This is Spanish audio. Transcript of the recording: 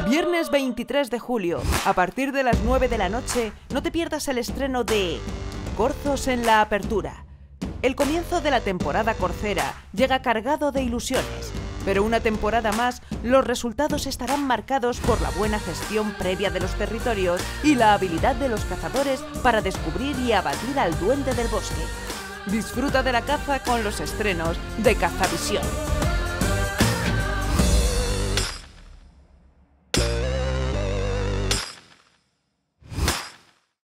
Viernes 23 de julio, a partir de las 9 de la noche, no te pierdas el estreno de Corzos en la apertura. El comienzo de la temporada corcera llega cargado de ilusiones, pero una temporada más, los resultados estarán marcados por la buena gestión previa de los territorios y la habilidad de los cazadores para descubrir y abatir al duende del bosque. Disfruta de la caza con los estrenos de Cazavisión.